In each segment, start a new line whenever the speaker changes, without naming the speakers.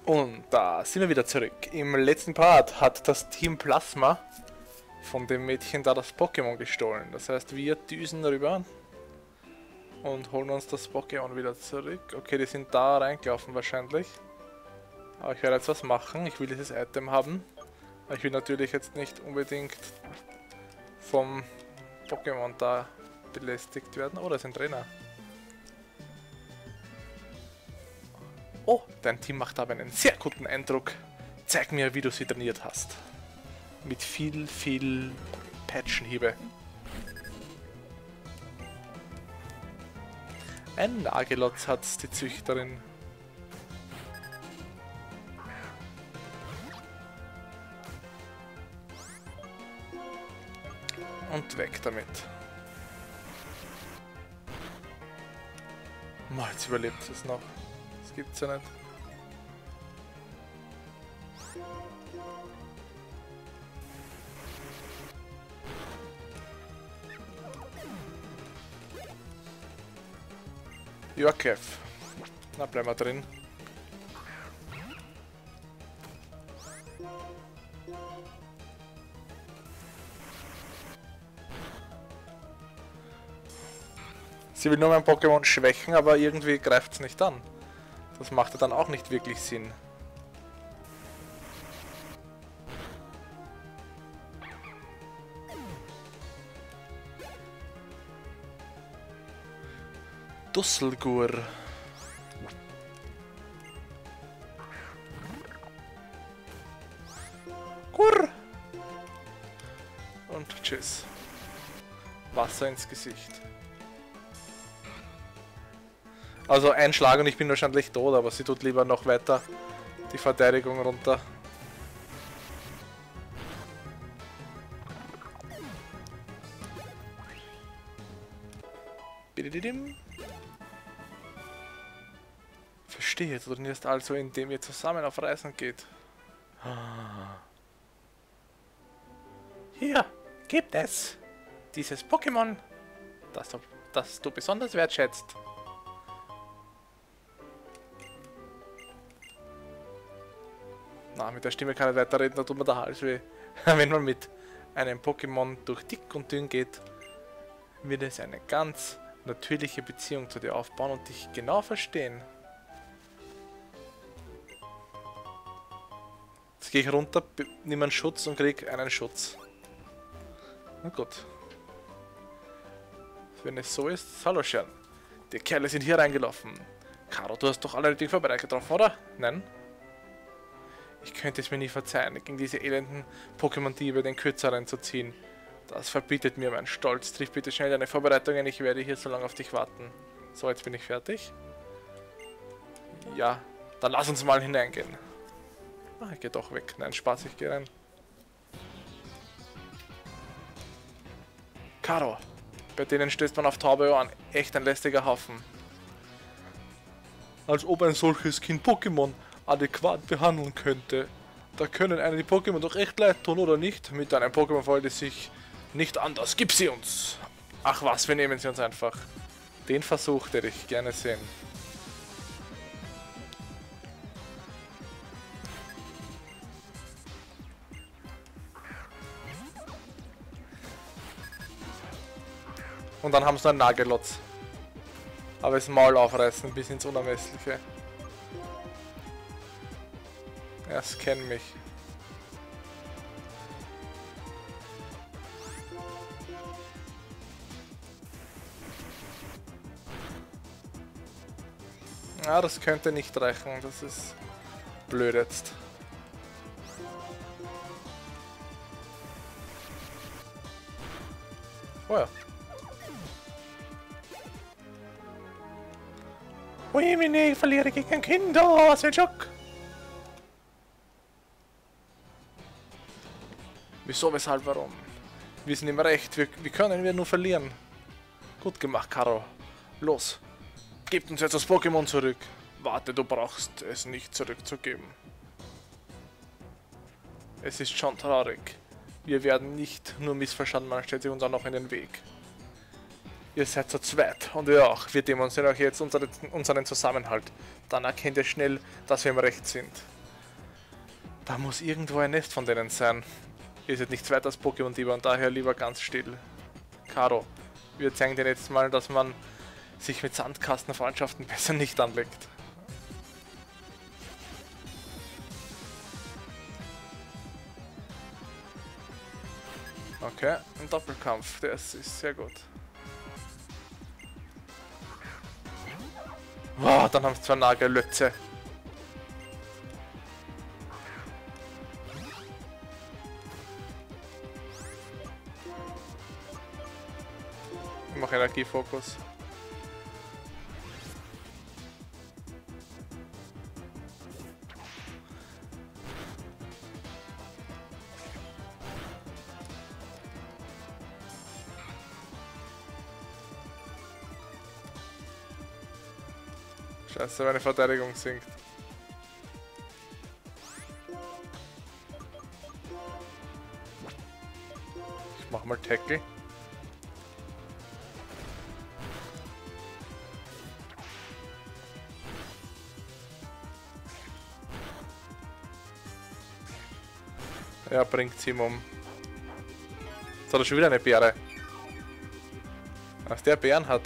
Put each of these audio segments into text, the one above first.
Und da sind wir wieder zurück. Im letzten Part hat das Team Plasma von dem Mädchen da das Pokémon gestohlen. Das heißt, wir düsen rüber und holen uns das Pokémon wieder zurück. Okay, die sind da reingelaufen wahrscheinlich. Aber ich werde jetzt was machen. Ich will dieses Item haben. Aber ich will natürlich jetzt nicht unbedingt vom Pokémon da belästigt werden. Oh, da ist ein Trainer. Oh, dein Team macht aber einen sehr guten Eindruck. Zeig mir, wie du sie trainiert hast. Mit viel Peitschenhiebe. Ein Nagelotz hat's, die Züchterin. Und weg damit. Mal, jetzt überlebt es noch. Das gibt's ja nicht. Ja, Kev. Na, bleiben wir drin. Sie will nur mein Pokémon schwächen, aber irgendwie greift es nicht an. Das macht ja dann auch nicht wirklich Sinn. Dusselgur. Gur. Und tschüss. Wasser ins Gesicht. Also ein Schlag und ich bin wahrscheinlich tot, aber sie tut lieber noch weiter die Verteidigung runter. Verstehe, du trainierst also, indem ihr zusammen auf Reisen geht. Hier gibt es dieses Pokémon, das du besonders wertschätzt. Na, mit der Stimme kann ich weiterreden, da tut mir der Hals weh. Wenn man mit einem Pokémon durch dick und dünn geht, wird es eine ganz natürliche Beziehung zu dir aufbauen und dich genau verstehen. Jetzt gehe ich runter, nehme einen Schutz und krieg einen Schutz. Na gut. Wenn es so ist, hallo Schern. Die Kerle sind hier reingelaufen. Caro, du hast doch alle die vorbereitet getroffen, oder? Nein? Ich könnte es mir nie verzeihen, gegen diese elenden Pokémon-Diebe den Kürzeren zu ziehen. Das verbietet mir mein Stolz. Triff bitte schnell deine Vorbereitungen, ich werde hier so lange auf dich warten. So, jetzt bin ich fertig. Ja, dann lass uns mal hineingehen. Ah, ich gehe doch weg. Nein, Spaß, ich gehe rein. Caro, bei denen stößt man auf taube Ohren. Echt ein lästiger Haufen. Als ob ein solches Kind Pokémon adäquat behandeln könnte. Da können einem die Pokémon doch echt leid tun, oder nicht? Mit einem Pokémon verhält es sich nicht anders. Gib sie uns! Ach was, wir nehmen sie uns einfach. Den Versuch hätte ich gerne sehen. Und dann haben sie noch einen Nagelotz. Aber das Maul aufreißen bis ins Unermessliche. Ja, scan mich. Ja, das könnte nicht reichen. Das ist blöd jetzt. Oh ja. Ui, ich verliere gegen ein Kind. Oh, was für ein Schock. Wieso, weshalb, warum? Wir sind im Recht, wie können wir nur verlieren? Gut gemacht, Caro. Los, gebt uns jetzt das Pokémon zurück. Warte, du brauchst es nicht zurückzugeben. Es ist schon traurig. Wir werden nicht nur missverstanden, man stellt sich uns auch noch in den Weg. Ihr seid zu zweit und ihr auch. Wir demonstrieren euch jetzt unseren Zusammenhalt. Dann erkennt ihr schnell, dass wir im Recht sind. Da muss irgendwo ein Nest von denen sein. Ihr seid nicht zweites Pokémon-Dieber und daher lieber ganz still. Caro, wir zeigen dir jetzt mal, dass man sich mit Sandkastenfreundschaften besser nicht anlegt. Okay, ein Doppelkampf, das ist sehr gut. Wow, dann haben es zwei Nagellötze. Ich mache Energiefokus. Scheiße, meine Verteidigung sinkt. Ich mach mal Tackle. Ja, bringt sie ihm um. Jetzt hat er schon wieder eine Beere. Was der Bären hat.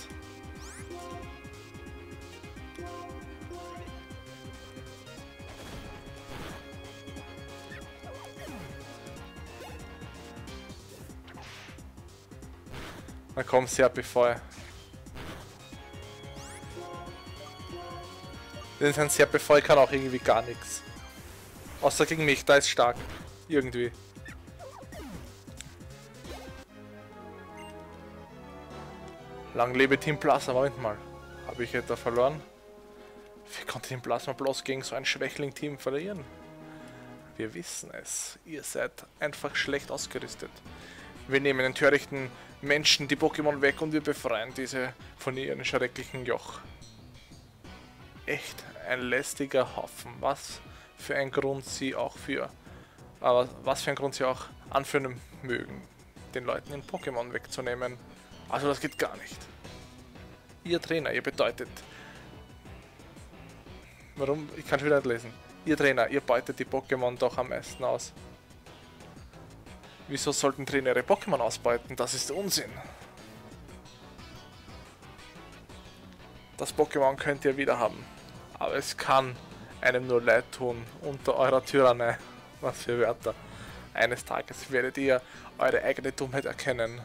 Na komm, Serpifeu. Denn sein Serpifeu kann auch irgendwie gar nichts. Außer gegen mich, da ist stark. Irgendwie. Lang lebe Team Plasma, Moment mal. Habe ich etwa verloren? Wie konnte Team Plasma bloß gegen so ein Schwächling-Team verlieren? Wir wissen es. Ihr seid einfach schlecht ausgerüstet. Wir nehmen den törichten Menschen die Pokémon weg und wir befreien diese von ihrem schrecklichen Joch. Echt ein lästiger Haufen. Was für ein Grund sie auch anführen mögen, den Leuten in Pokémon wegzunehmen. Also das geht gar nicht. Ihr Trainer, ihr bedeutet... Warum? Ich kann schon wieder nicht lesen. Ihr Trainer, ihr beutet die Pokémon doch am meisten aus. Wieso sollten Trainer ihre Pokémon ausbeuten? Das ist Unsinn. Das Pokémon könnt ihr wieder haben. Aber es kann einem nur leid tun unter eurer Tyrannei. Was für Wörter. Eines Tages werdet ihr eure eigene Dummheit erkennen.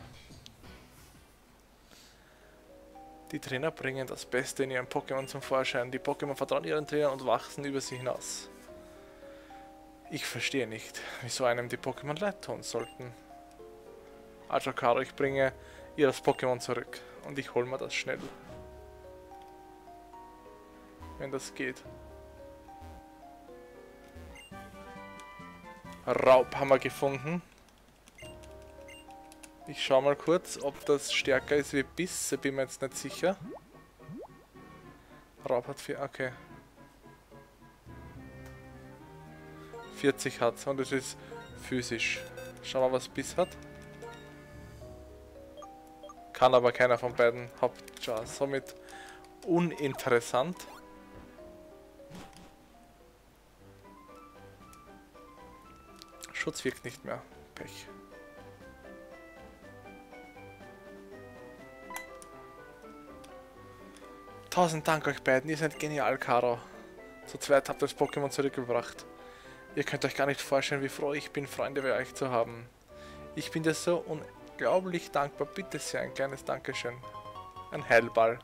Die Trainer bringen das Beste in ihren Pokémon zum Vorschein. Die Pokémon vertrauen ihren Trainern und wachsen über sie hinaus. Ich verstehe nicht, wieso einem die Pokémon leid tun sollten. Also Caro, ich bringe ihr das Pokémon zurück und ich hole mir das schnell. Wenn das geht. Raub haben wir gefunden. Ich schau mal kurz, ob das stärker ist wie Biss, bin mir jetzt nicht sicher. Raub hat 4, okay. 40 hat und es ist physisch. Schauen wir, was Biss hat. Kann aber keiner von beiden Hauptjars. Somit uninteressant. Schutz wirkt nicht mehr. Pech. Tausend Dank euch beiden, ihr seid genial, Caro. Zu zweit habt ihr das Pokémon zurückgebracht. Ihr könnt euch gar nicht vorstellen, wie froh ich bin, Freunde bei euch zu haben. Ich bin dir so unglaublich dankbar. Bitte sehr, ein kleines Dankeschön. Ein Heilball.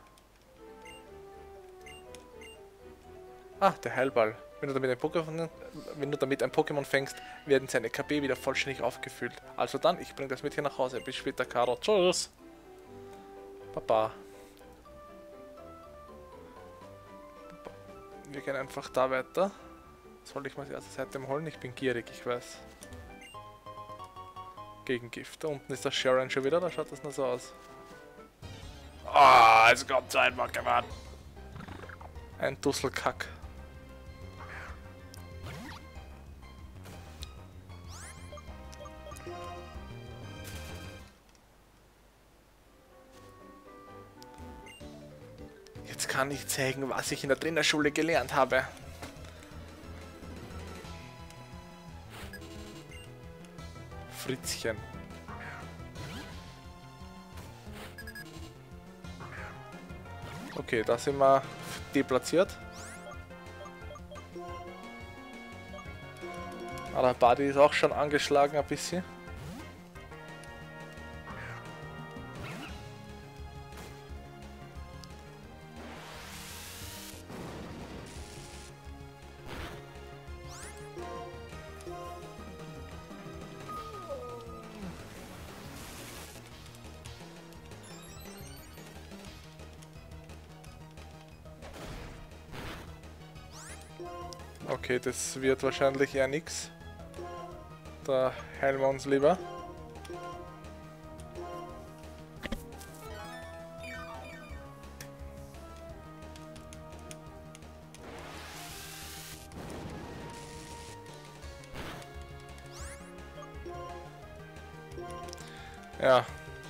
Ah, der Heilball. Wenn du damit ein Pokémon fängst, werden seine KP wieder vollständig aufgefüllt. Also dann, ich bringe das mit hier nach Hause. Bis später, Caro. Tschüss. Baba. Wir gehen einfach da weiter. Soll ich mal die erste Seite holen? Ich bin gierig, ich weiß. Gegengift. Da unten ist der Sharon schon wieder, da schaut das nur so aus. Ah, es kommt so ein Pokémon. Ein Dusselkack. Jetzt kann ich zeigen, was ich in der Trainerschule gelernt habe. Fritzchen. Okay, da sind wir deplatziert. Aber der Buddy ist auch schon angeschlagen ein bisschen. Okay, das wird wahrscheinlich eher nix. Da heilen wir uns lieber. Ja.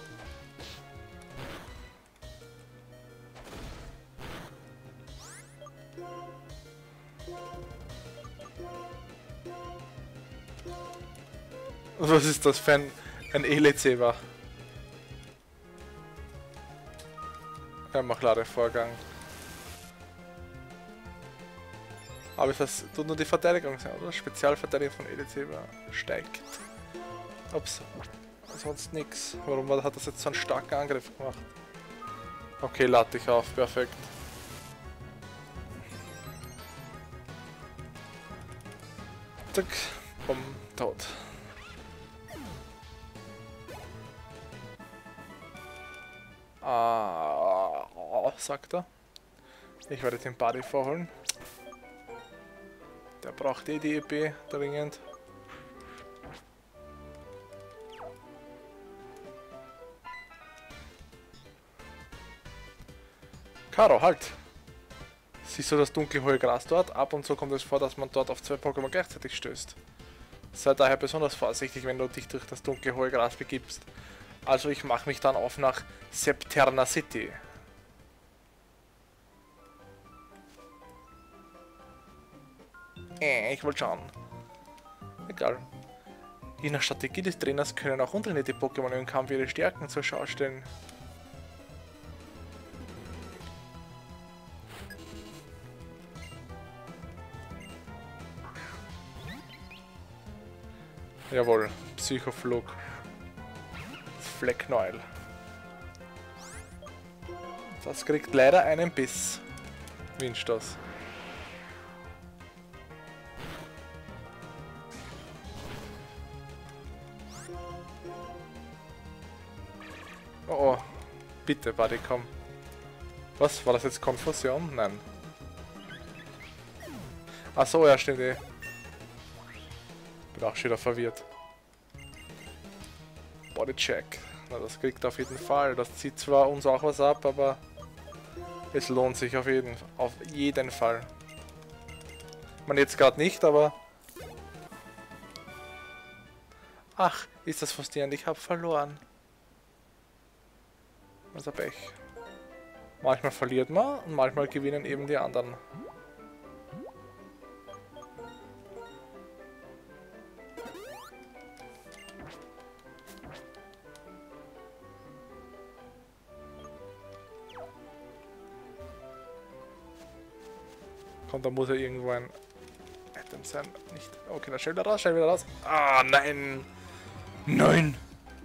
Was ist das für ein Elezeba? Ja, mach Ladevorgang. Aber das tut nur die Verteidigung sein, oder? Spezialverteidigung von Elezeba steigt. Ups. Sonst nix. Warum hat das jetzt so einen starken Angriff gemacht? Okay, lad dich auf. Perfekt. Zack. Bumm. Tot. Sagt er. Ich werde den Buddy vorholen. Der braucht eh die EP dringend. Caro, halt! Siehst du das dunkle hohe Gras dort? Ab und zu kommt es vor, dass man dort auf 2 Pokémon gleichzeitig stößt. Sei daher besonders vorsichtig, wenn du dich durch das dunkle hohe Gras begibst. Also ich mache mich dann auf nach Septerna City. Ich wollte schauen. Egal. Je nach Strategie des Trainers können auch untrainierte Pokémon im Kampf ihre Stärken zur Schau stellen. Jawohl, Psychoflug. Flecknäuel. Das kriegt leider einen Biss. Windstoß. Oh, oh. Bitte, Buddy, komm. Was? War das jetzt Konfusion? Nein. Achso, ja, stimmt eh. Bin auch schon wieder verwirrt. Bodycheck. Na, das kriegt auf jeden Fall. Das zieht zwar uns auch was ab, aber es lohnt sich auf jeden Fall. Man jetzt gerade nicht, aber... Ach, ist das frustrierend. Ich habe verloren. Also Pech. Manchmal verliert man und manchmal gewinnen eben die anderen. Komm, da muss ja irgendwo ein Item sein. Nicht. Okay, dann schnell wieder raus, schnell wieder raus. Ah, nein! Nein!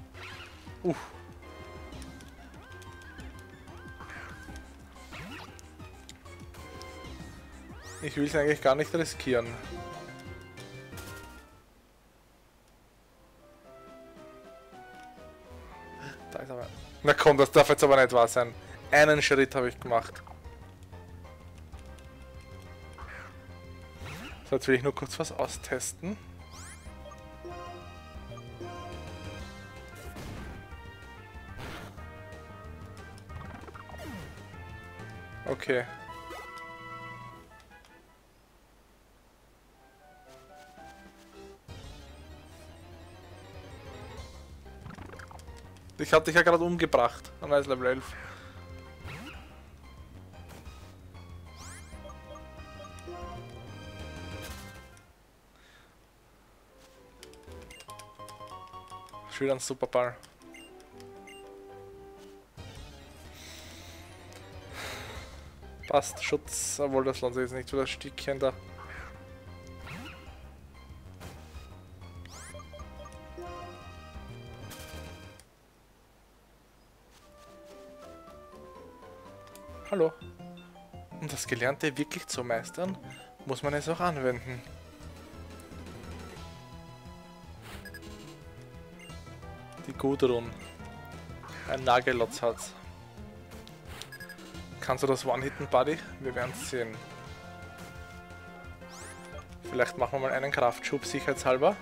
Ich will es eigentlich gar nicht riskieren. Da ist aber... Na komm, das darf jetzt aber nicht wahr sein. Einen Schritt habe ich gemacht. So, jetzt will ich nur kurz was austesten. Okay. Ich hatte dich ja gerade umgebracht. Dann ist Level 11. Schon wieder ein Superball. Passt, Schutz, obwohl das lohnt sich jetzt nicht für das Stückchen da. Hallo. Um das Gelernte wirklich zu meistern, muss man es auch anwenden. Die Gudrun. Ein Nagelotzharz. Kannst du das One-Hitten, Buddy? Wir werden es sehen. Vielleicht machen wir mal einen Kraftschub, sicherheitshalber.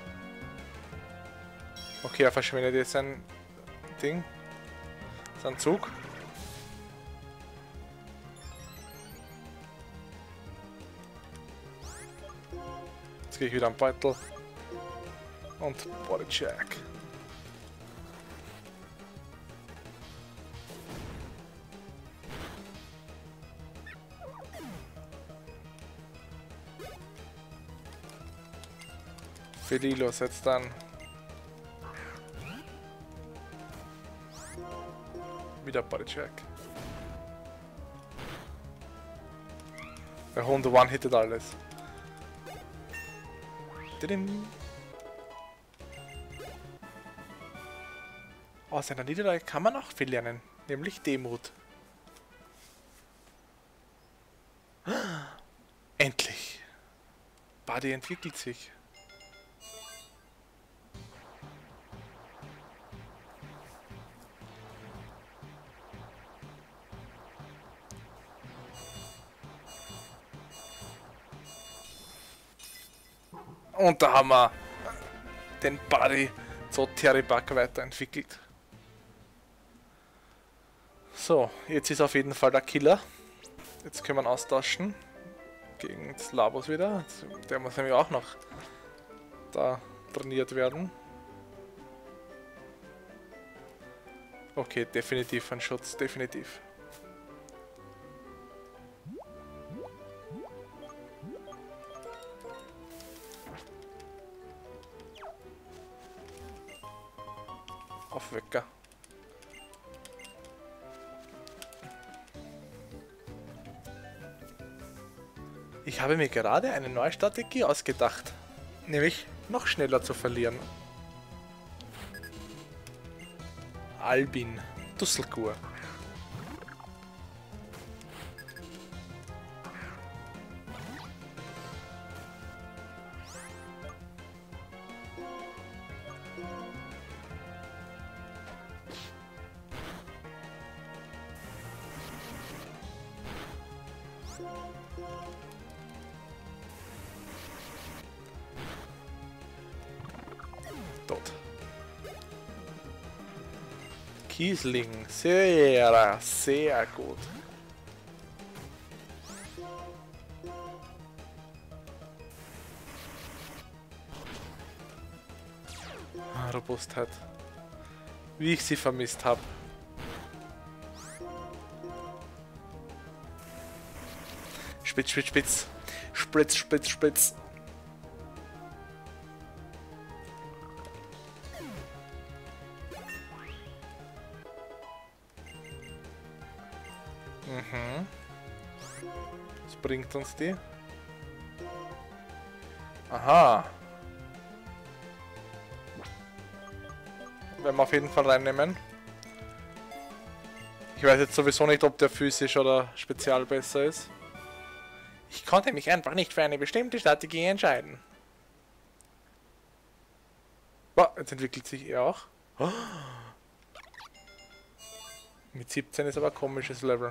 Okay, er verschwendet jetzt sein Ding. Sein Zug. Jetzt gehe ich wieder am Beutel. Und Bodycheck. Felilo setzt dann. Wieder Bodycheck. Der Hund one-hittet alles. Didim. Aus seiner Niederlage kann man auch viel lernen, nämlich Demut. Endlich! Buddy entwickelt sich. Und da haben wir den Buddy zu Terry Buck weiterentwickelt. So, jetzt ist auf jeden Fall der Killer. Jetzt können wir ihn austauschen gegen das Labos wieder. Der muss nämlich auch noch da trainiert werden. Okay, definitiv ein Schutz, definitiv. Auf Wecker. Ich habe mir gerade eine neue Strategie ausgedacht, nämlich noch schneller zu verlieren. Albin, Dusselkur. Tot. Kiesling, sehr, sehr gut. Robustheit. Wie ich sie vermisst habe. Spitz, spitz, spitz. Spritz, spitz, spitz. Was bringt uns die? Aha. Werden wir auf jeden Fall reinnehmen. Ich weiß jetzt sowieso nicht, ob der physisch oder spezial besser ist. Ich konnte mich einfach nicht für eine bestimmte Strategie entscheiden. Boah, jetzt entwickelt sich er auch. Oh. Mit 17 ist aber ein komisches Level.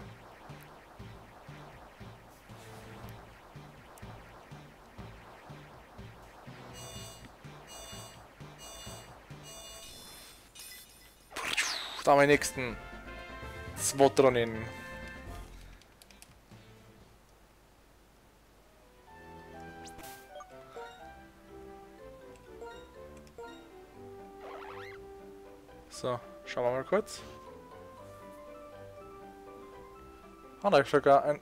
Da haben wir den nächsten. Swotronin. So, schauen wir mal kurz. Ah, da habe ich sogar ein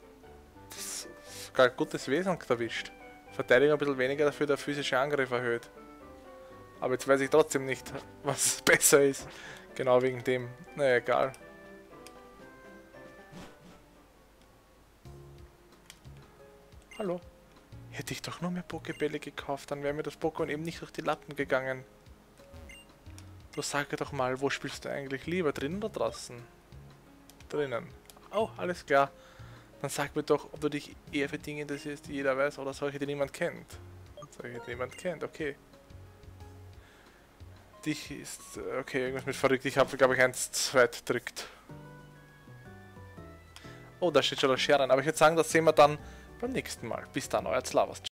gutes Wesen erwischt. Verteidigung ein bisschen weniger, dafür der physische Angriff erhöht. Aber jetzt weiß ich trotzdem nicht, was besser ist. Genau wegen dem. Naja, egal. Hallo? Hätte ich doch nur mehr Pokébälle gekauft, dann wäre mir das Pokémon eben nicht durch die Lappen gegangen. Du sag doch mal, wo spielst du eigentlich lieber? Drinnen oder draußen? Drinnen. Oh, alles klar. Dann sag mir doch, ob du dich eher für Dinge interessierst, die jeder weiß, oder solche, die niemand kennt. Solche, die niemand kennt, okay. Dich ist... Okay, irgendwas mit verrückt. Ich habe, glaube ich, 1 zweit drückt. Oh, da steht schon der Sharon. Aber ich würde sagen, das sehen wir dann beim nächsten Mal. Bis dann, euer Zlavas.